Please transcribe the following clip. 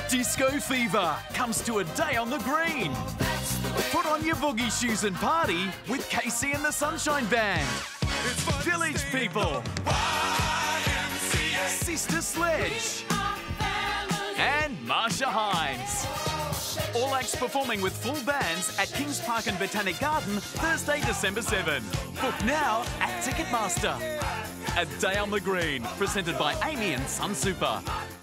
Disco fever comes to a day on the green. Put on your boogie shoes and party with Casey and the Sunshine Band. Village People. Sister Sledge. And Marcia Hines. All acts performing with full bands at Kings Park and Botanic Garden Thursday, December 7. Book now at Ticketmaster. A Day on the Green, presented by Amy and Sun Super.